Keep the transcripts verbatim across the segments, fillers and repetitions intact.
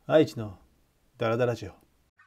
愛知のダラダラジオ。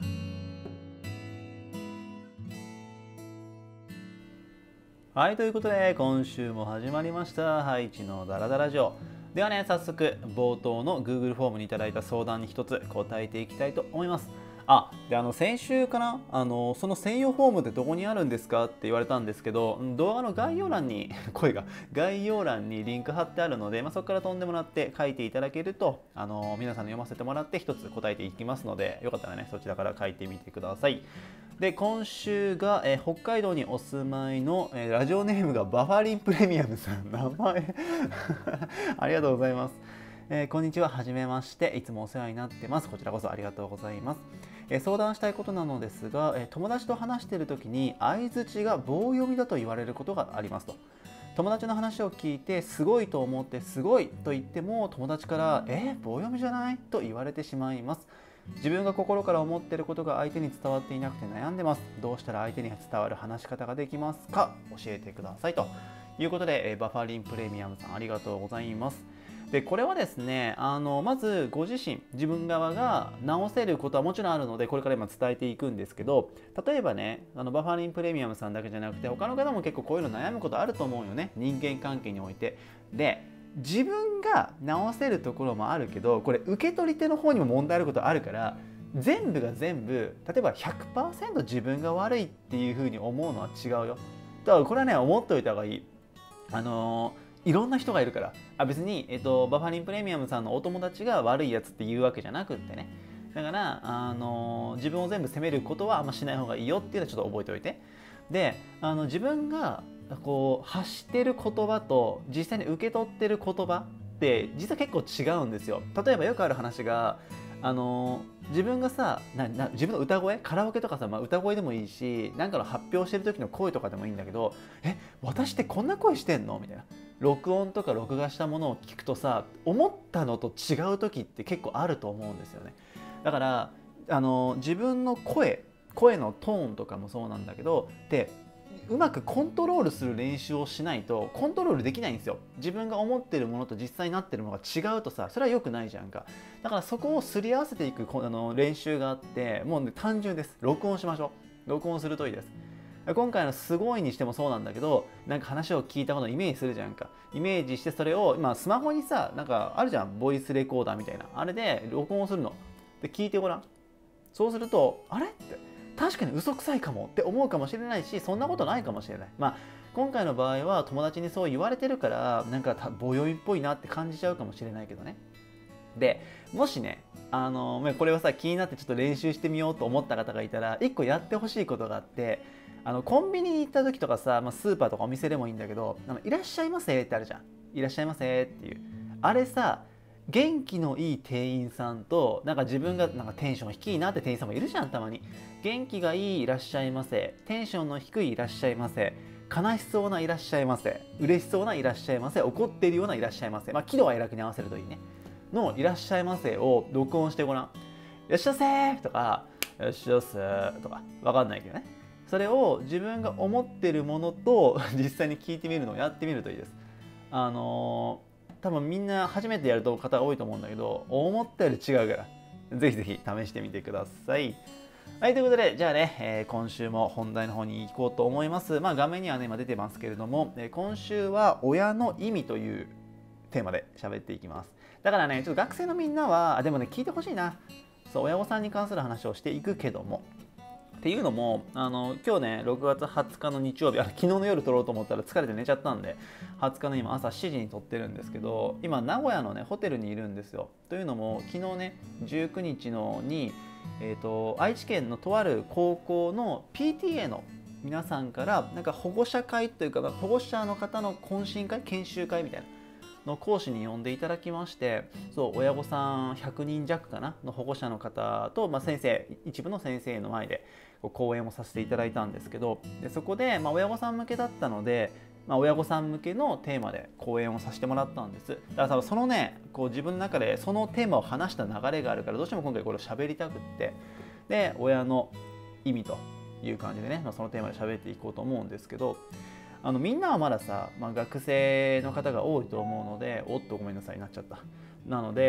はい、ということで今週も始まりました愛知のダラダラジオ。ではね、早速冒頭の Google フォームにいただいた相談に一つ答えていきたいと思います。あ、であの先週かな、あのその専用フォームってどこにあるんですかって言われたんですけど、動画の概要欄に声が概要欄にリンク貼ってあるので、まあ、そこから飛んでもらって書いていただけると、あの皆さんに読ませてもらって一つ答えていきますので、よかったらねそちらから書いてみてください。で今週が、えー、北海道にお住まいの、えー、ラジオネームがバファリンプレミアムさん、名前ありがとうございます。えー、こんにちは、はじめまして、いつもお世話になってます。こちらこそありがとうございます。えー、相談したいことなのですが、えー、友達と話している時に相槌が棒読みだと言われることがありますと。友達の話を聞いてすごいと思ってすごいと言っても、友達からえー、棒読みじゃないと言われてしまいます。自分が心から思っていることが相手に伝わっていなくて悩んでます。どうしたら相手に伝わる話し方ができますか、教えてくださいということで、バファリンプレミアムさんありがとうございます。でこれはですね、あのまずご自身自分側が直せることはもちろんあるので、これから今伝えていくんですけど、例えばね、あのバファリンプレミアムさんだけじゃなくて他の方も結構こういうの悩むことあると思うよね、人間関係において。で自分が直せるところもあるけど、これ受け取り手の方にも問題あることあるから、全部が全部例えば ひゃくパーセント 自分が悪いっていうふうに思うのは違うよ。だからこれはね、思っておいた方がいい。あのーいろんな人がいるから。あ、別に、えっと、バファリンプレミアムさんのお友達が悪いやつっていうわけじゃなくってね。だから、あの自分を全部責めることはあんましない方がいいよっていうのはちょっと覚えておいて。で、あの自分がこう発してる言葉と実際に受け取ってる言葉って実は結構違うんですよ。例えばよくある話が、あの自分がさなな自分の歌声、カラオケとかさ、まあ、歌声でもいいし、何かの発表してる時の声とかでもいいんだけど、え私ってこんな声してんのみたいな、録音とか録画したものを聞くとさ、思ったのと違う時って結構あると思うんですよね。だからあの自分の声声のトーンとかもそうなんだけど、でうまくコントロールする練習をしないとコントロールできないんですよ。自分が思ってるものと実際になってるものが違うとさ、それは良くないじゃんか。だからそこをすり合わせていくあの練習があって、もう、ね、単純です。録音しましょう。録音するといいです。今回のすごいにしてもそうなんだけど、なんか話を聞いたことをイメージするじゃんか。イメージして、それを今スマホにさ、なんかあるじゃん、ボイスレコーダーみたいな、あれで録音するので、聞いてごらん。そうすると、あれって確かに嘘くさいかもって思うかもしれないし、そんなことないかもしれない。まあ今回の場合は友達にそう言われてるから、なんか棒読みっぽいなって感じちゃうかもしれないけどね。でもしね、あのこれはさ気になってちょっと練習してみようと思った方がいたら、いっこやってほしいことがあって、あのコンビニに行った時とかさ、まあ、スーパーとかお店でもいいんだけど、あのいらっしゃいませってあるじゃん。いらっしゃいませっていう、あれさ、元気のいい店員さんと、なんか自分がなんかテンション低いなって店員さんもいるじゃん、たまに。元気がいいいらっしゃいませ、テンションの低いいらっしゃいませ、悲しそうないらっしゃいませ、嬉しそうないらっしゃいませ、怒っているようないらっしゃいませ、まあ喜怒哀楽に合わせるといいねのいらっしゃいませを録音してごらん。いらっしゃいませとか、いらっしゃいませとか、わかんないけどね。それを自分が思ってるものと実際に聞いてみるのをやってみるといいです。あのー、多分みんな初めてやる方多いと思うんだけど、思ったより違うから、ぜひぜひ試してみてください。はい、ということで、じゃあね、えー、今週も本題の方に行こうと思います。まあ画面にはね、今出てますけれども、えー、今週は親の意味というテーマで喋っていきます。だからね、ちょっと学生のみんなは、あでもね、聞いてほしいな。そう、親御さんに関する話をしていくけども。っていうのも、あの今日ね、ろくがつはつかの日曜日、あれ昨日の夜撮ろうと思ったら疲れて寝ちゃったんで、はつかの今朝しちじに撮ってるんですけど、今名古屋のねホテルにいるんですよ。というのも、昨日ねじゅうくにちのに、えーと、愛知県のとある高校の ピーティーエー の皆さんからなんか保護者会というか、保護者の方の懇親会、研修会みたいなの講師に呼んでいただきまして、そう親御さんひゃくにん弱かなの保護者の方と、まあ、先生一部の先生の前で講演をさせていただいたんですけど、でそこで、まあ、親御さん向けだったので、まあ、親御さん向けのテーマで講演をさせてもらったんです。だからそのね、こう自分の中でそのテーマを話した流れがあるから、どうしても今回これを喋りたくって、で親の意味という感じでね、まあ、そのテーマで喋っていこうと思うんですけど、あのみんなはまださ、まあ、学生の方が多いと思うので、おっとごめんなさいなっちゃった。なので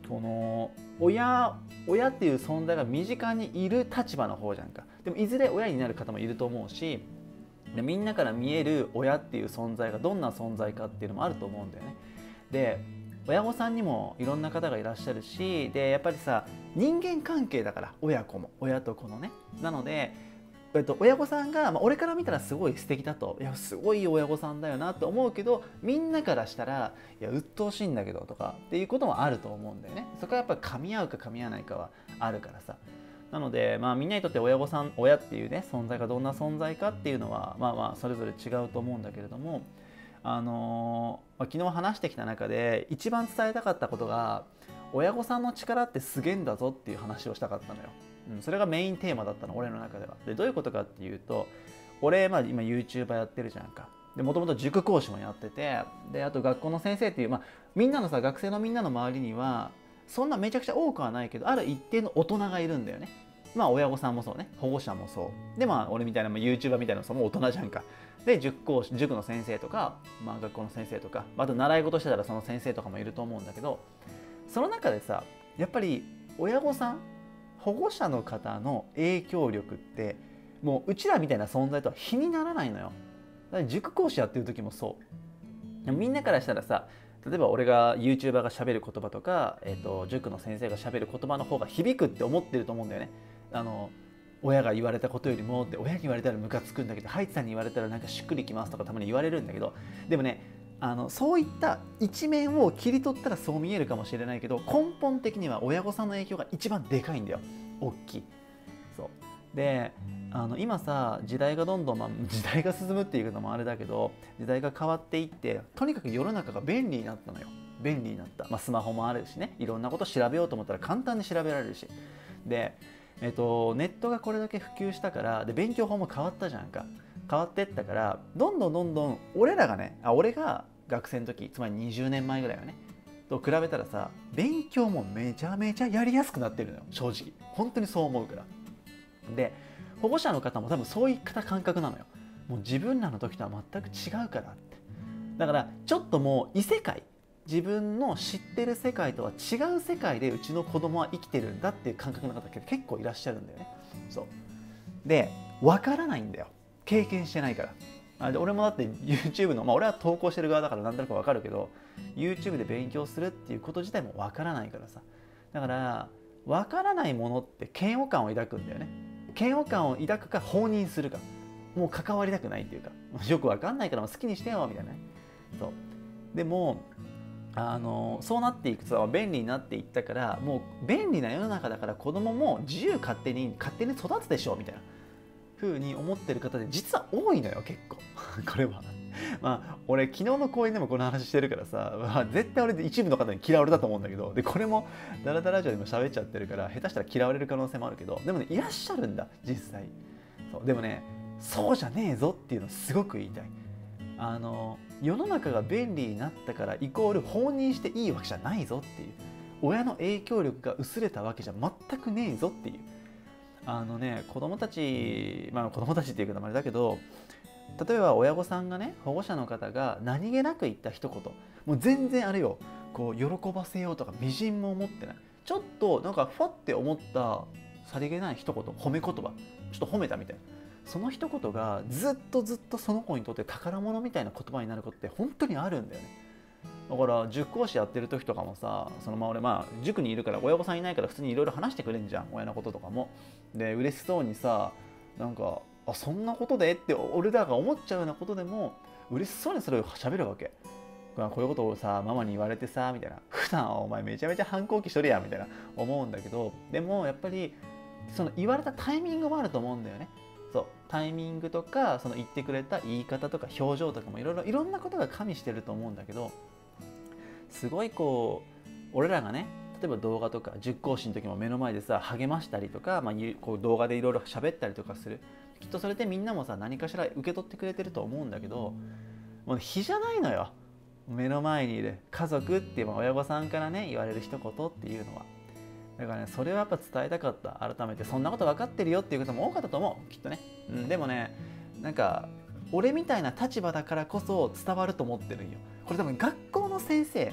この親親っていう存在が身近にいる立場の方じゃんか。でもいずれ親になる方もいると思うし、でみんなから見える親っていう存在がどんな存在かっていうのもあると思うんだよね。で親御さんにもいろんな方がいらっしゃるし、でやっぱりさ人間関係だから、親子も親と子のね。なので、えっと、親御さんが、まあ、俺から見たらすごい素敵だと、いやすごい親御さんだよなと思うけど、みんなからしたらいや鬱陶しいんだけどとかっていうこともあると思うんだよね。そこはやっぱり噛み合うか噛み合わないかはあるからさ。なので、まあ、みんなにとって親御さん親っていうね存在がどんな存在かっていうのはまあまあそれぞれ違うと思うんだけれども、あのーまあ、昨日話してきた中で一番伝えたかったことが、親御さんの力ってすげえんだぞっていう話をしたかったのよ。うん、それがメインテーマだったの、俺の中では。でどういうことかっていうと、俺、まあ、今 YouTuber やってるじゃんか。でもともと塾講師もやってて、であと学校の先生っていう、まあ、みんなのさ学生のみんなの周りにはそんなめちゃくちゃ多くはないけど、ある一定の大人がいるんだよね。まあ親御さんもそうね、保護者もそうで、まあ俺みたいな、まあ、YouTuber みたいなのも大人じゃんか。で塾講師塾の先生とか、まあ、学校の先生とか、あと習い事してたらその先生とかもいると思うんだけど、その中でさやっぱり親御さん保護者の方の影響力ってもううちらみたいな存在とは比にならないのよ。だから塾講師やってる時もそう。でもみんなからしたらさ、例えば俺が YouTuber が喋る言葉とか、えーと、塾の先生が喋る言葉の方が響くって思ってると思うんだよね。あの親が言われたことよりもって、親に言われたらムカつくんだけど、ハイツさんに言われたらなんかしっくりきますとかたまに言われるんだけど、でもね、あのそういった一面を切り取ったらそう見えるかもしれないけど、根本的には親御さんの影響が一番でかいんだよ。大きい。そうで、あの今さ時代がどんどん、まあ、時代が進むっていうのもあれだけど、時代が変わっていって、とにかく世の中が便利になったのよ。便利になった、まあ、スマホもあるしね、いろんなこと調べようと思ったら簡単に調べられるし、で、えっと、ネットがこれだけ普及したから、で勉強法も変わったじゃんか。変わっていったから、どんどんどんどん俺らがねあ俺が学生の時、つまりにじゅうねんまえぐらいはねと比べたらさ、勉強もめちゃめちゃやりやすくなってるのよ、正直。本当にそう思うから。で保護者の方も多分そういった感覚なのよ。もう自分らの時とは全く違うからって。だからちょっともう異世界、自分の知ってる世界とは違う世界でうちの子供は生きてるんだっていう感覚の方結構いらっしゃるんだよね。そうで分からないんだよ、経験してないから。あで俺もだって YouTube の、まあ、俺は投稿してる側だから何となく分かるけど、 YouTube で勉強するっていうこと自体も分からないからさ。だから分からないものって嫌悪感を抱くんだよね。嫌悪感を抱くか放任するか、もう関わりたくないっていうか、よく分かんないから好きにしてよみたいなね。そうでもあのそうなっていくと便利になっていったから、もう便利な世の中だから子供も自由勝手に勝手に育つでしょみたいな風に思ってる方で実は多いのよ結構これはまあ俺昨日の講演でもこの話してるからさ、まあ、絶対俺一部の方に嫌われたと思うんだけど、でこれもダラダラジオでも喋っちゃってるから下手したら嫌われる可能性もあるけど、でもねいらっしゃるんだ実際。そうでもねそうじゃねえぞっていうのをすごく言いたい。あの世の中が便利になったからイコール放任していいわけじゃないぞっていう、親の影響力が薄れたわけじゃ全くねえぞっていう。あのね子供たち、まあ子供たちっていうけどあれだけど、例えば親御さんがね保護者の方が何気なく言った一言、もう全然あれよこう喜ばせようとかみじんも思ってない、ちょっとなんかファって思ったさりげない一言、褒め言葉、ちょっと褒めたみたいな、その一言がずっとずっとその子にとって宝物みたいな言葉になることって本当にあるんだよね。だから塾講師やってる時とかもさ、そのまま俺まあ塾にいるから親御さんいないから普通にいろいろ話してくれんじゃん、親のこととかも。で嬉しそうにさ、なんかあそんなことでって俺らが思っちゃうようなことでも嬉しそうにそれを喋るわけ。こういうことをさママに言われてさみたいな、普段お前めちゃめちゃ反抗期しとるやんみたいな思うんだけど、でもやっぱりその言われたタイミングもあると思うんだよね。そうタイミングとかその言ってくれた言い方とか表情とかもいろいろいろんなことが加味してると思うんだけど、すごいこう俺らがね例えば動画とか塾講師の時も目の前でさ励ましたりとか、まあ、こう動画でいろいろ喋ったりとかする、きっとそれでみんなもさ何かしら受け取ってくれてると思うんだけど、もう比じゃないのよ、目の前にいる家族っていう親御さんからね言われる一言っていうのは。だからねそれはやっぱ伝えたかった。改めてそんなこと分かってるよっていう方も多かったと思うきっとね、うん、でもねなんか俺みたいな立場だからこそ伝わると思ってるんよ。これ多分学校の先生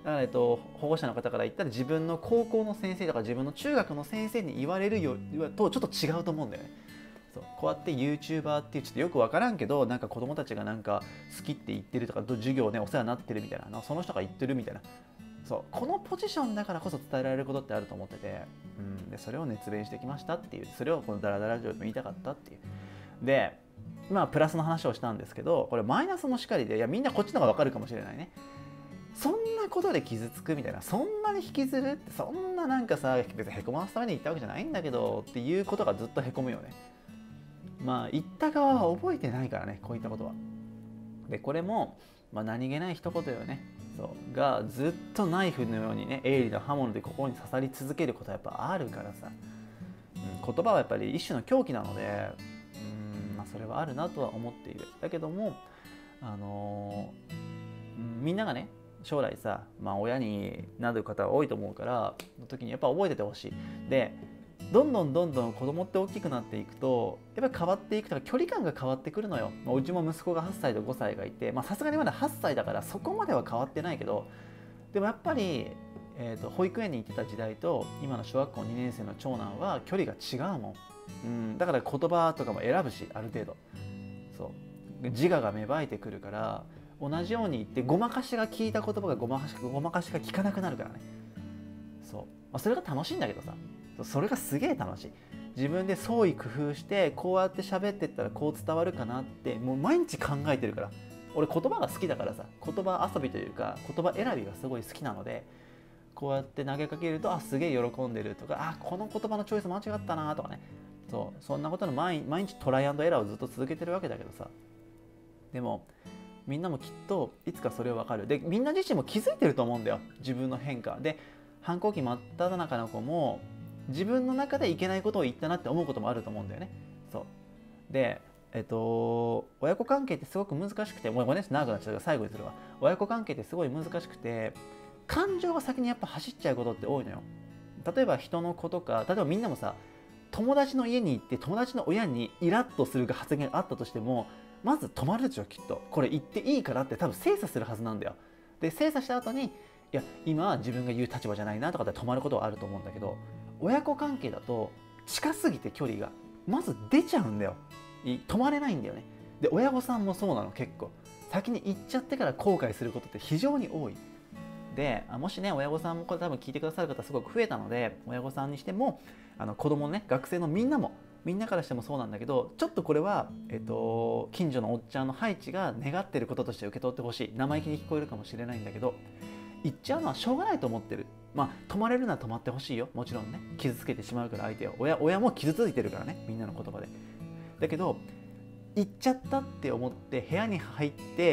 だから、えっと、保護者の方から言ったら自分の高校の先生とか自分の中学の先生に言われるよとちょっと違うと思うんだよね。そうこうやって YouTuber っていうちょっとよく分からんけどなんか子供たちがなんか好きって言ってるとか授業ねお世話になってるみたいなその人が言ってるみたいなそうこのポジションだからこそ伝えられることってあると思ってて、うん、でそれを熱弁してきましたっていうそれをこのダラダラジオでも言いたかったっていうでまあプラスの話をしたんですけどこれマイナスの叱りでいやみんなこっちの方が分かるかもしれないね。そんなことで傷つくみたいなそんなに引きずるってそんななんかさ別にへこまわすために言ったわけじゃないんだけどっていうことがずっとへこむよね。まあ言った側は覚えてないからねこういったことは。でこれも、まあ、何気ない一言よねそうがずっとナイフのようにね鋭利な刃物で心に刺さり続けることはやっぱあるからさ、うん、言葉はやっぱり一種の凶器なので、うんまあ、それはあるなとは思っている。だけどもあのー、みんながね将来さ、まあ、親になる方が多いと思うからの時にやっぱ覚えててほしい。でどんどんどんどん子供って大きくなっていくとやっぱり変わっていくとか距離感が変わってくるのよ。うちも息子がはっさいとごさいがいてさすがにまだはっさいだからそこまでは変わってないけどでもやっぱり、えーと、保育園に行ってた時代と今の小学校にねん生の長男は距離が違うもん、うん、だから言葉とかも選ぶしある程度そう自我が芽生えてくるから同じように言ってごまかしが聞いた言葉がごまかしごまかしが聞かなくなるからね。そう、まあ、それが楽しいんだけどさそれがすげえ楽しい。自分で創意工夫してこうやって喋ってったらこう伝わるかなってもう毎日考えてるから。俺言葉が好きだからさ言葉遊びというか言葉選びがすごい好きなのでこうやって投げかけるとあすげえ喜んでるとかあこの言葉のチョイス間違ったなとかねそうそんなことの毎毎日トライアンドエラーをずっと続けてるわけだけどさでもみんなもきっといつかそれを分かる。でみんな自身も気づいてると思うんだよ自分の変化で。反抗期真っ只中の子も自分の中でいけないことを言ったなって思うこともあると思うんだよね。そうでえっと親子関係ってすごく難しくてもうごめんね長くなっちゃうから最後にするわ。親子関係ってすごい難しくて感情が先にやっぱ走っちゃうことって多いのよ。例えば人の子とか例えばみんなもさ友達の家に行って友達の親にイラッとする発言があったとしてもまず止まるでしょきっと。これ言っていいからって多分精査するはずなんだよ。で精査した後にいや今は自分が言う立場じゃないなとかで止まることはあると思うんだけど親子関係だと近すぎて距離がまず出ちゃうんだよ。止まれないんだよね。で親御さんもそうなの結構先に行っちゃってから後悔することって非常に多い。でもしね親御さんもこれ多分聞いてくださる方すごく増えたので親御さんにしてもあの子供ね学生のみんなもみんなからしてもそうなんだけどちょっとこれは、えっと、近所のおっちゃんのハイチが願ってることとして受け取ってほしい。生意気に聞こえるかもしれないんだけど言っちゃうのはしょうがないと思ってる。まあ止まれるなら止まってほしいよもちろんね傷つけてしまうから相手を 親, 親も傷ついてるからねみんなの言葉で。だけど言っちゃったって思って部屋に入って、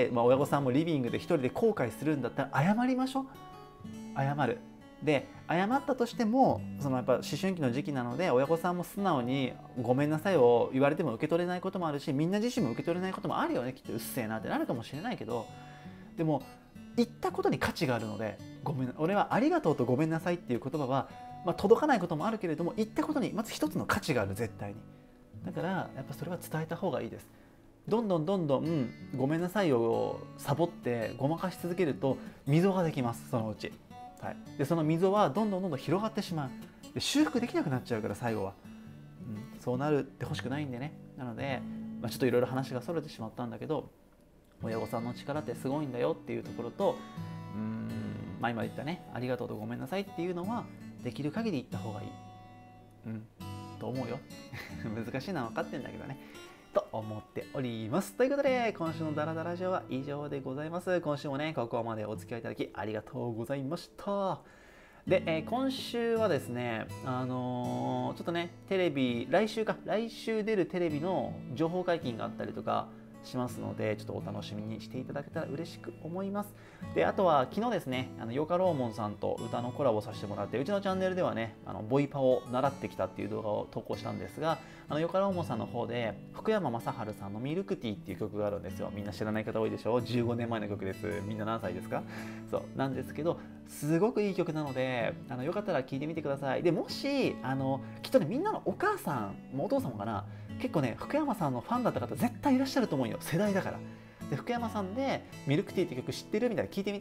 まあ、親御さんもリビングで一人で後悔するんだったら謝りましょう。謝る。で謝ったとしてもそのやっぱ思春期の時期なので親御さんも素直にごめんなさいを言われても受け取れないこともあるしみんな自身も受け取れないこともあるよねきっとうっせえなってなるかもしれないけどでも言ったことに価値があるのでごめん俺はありがとうとごめんなさいっていう言葉は、まあ、届かないこともあるけれども言ったことにまず一つの価値がある絶対に。だからやっぱそれは伝えた方がいいです。どんどんどんどんごめんなさいをサボってごまかし続けると溝ができますそのうち、はい、でその溝はどんどんどんどん広がってしまう。で修復できなくなっちゃうから最後は、うん、そうなるってほしくないんでね。なので、まあ、ちょっといろいろ話がそれてしまったんだけど親御さんの力ってすごいんだよっていうところとうーん、まあ、今言ったねありがとうとごめんなさいっていうのはできる限り言った方がいい、うん、と思うよ難しいのは分かってんだけどねと思っております。ということで今週のダラダラジオは以上でございます。今週もねここまでお付き合いいただきありがとうございました。で、えー、今週はですねあのー、ちょっとねテレビ来週か来週出るテレビの情報解禁があったりとかしますのでちょっとお楽しみにしていただけたら嬉しく思います。であとは昨日ですねあのヨカローモンさんと歌のコラボさせてもらってうちのチャンネルではねあのボイパを習ってきたっていう動画を投稿したんですがあのヨカローモンさんの方で福山雅治さんのミルクティーっていう曲があるんですよ。みんな知らない方多いでしょ。じゅうごねんまえの曲です。みんな何歳ですか。そうなんですけどすごくいい曲なのであのよかったら聴いてみてください。でもしあのきっとねみんなのお母さんもお父さんもかな結構ね福山さんのファンだった方絶対いらっしゃると思うよ世代だから。で福山さんでミルクティーって曲知ってるみたいな聞いてみて。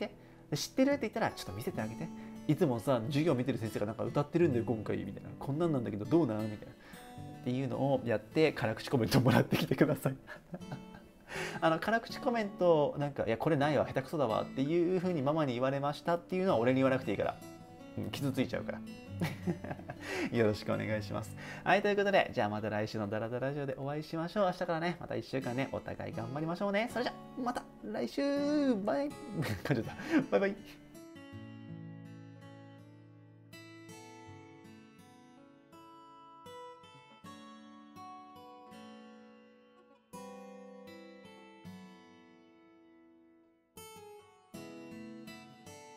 で知ってるって言ったらちょっと見せてあげて、いつもさ授業見てる先生がなんか歌ってるんだよ今回みたいな、こんなんなんだけどどうなんみたいなっていうのをやって辛口コメントもらってきてくださいあの辛口コメントなんかいやこれないわ下手くそだわっていう風にママに言われましたっていうのは俺に言わなくていいから、うん、傷ついちゃうからよろしくお願いします。はい、ということでじゃあまた来週のダラダラジオでお会いしましょう。明日からねまたいっしゅうかんねお互い頑張りましょうね。それじゃまた来週バイバイバイバイ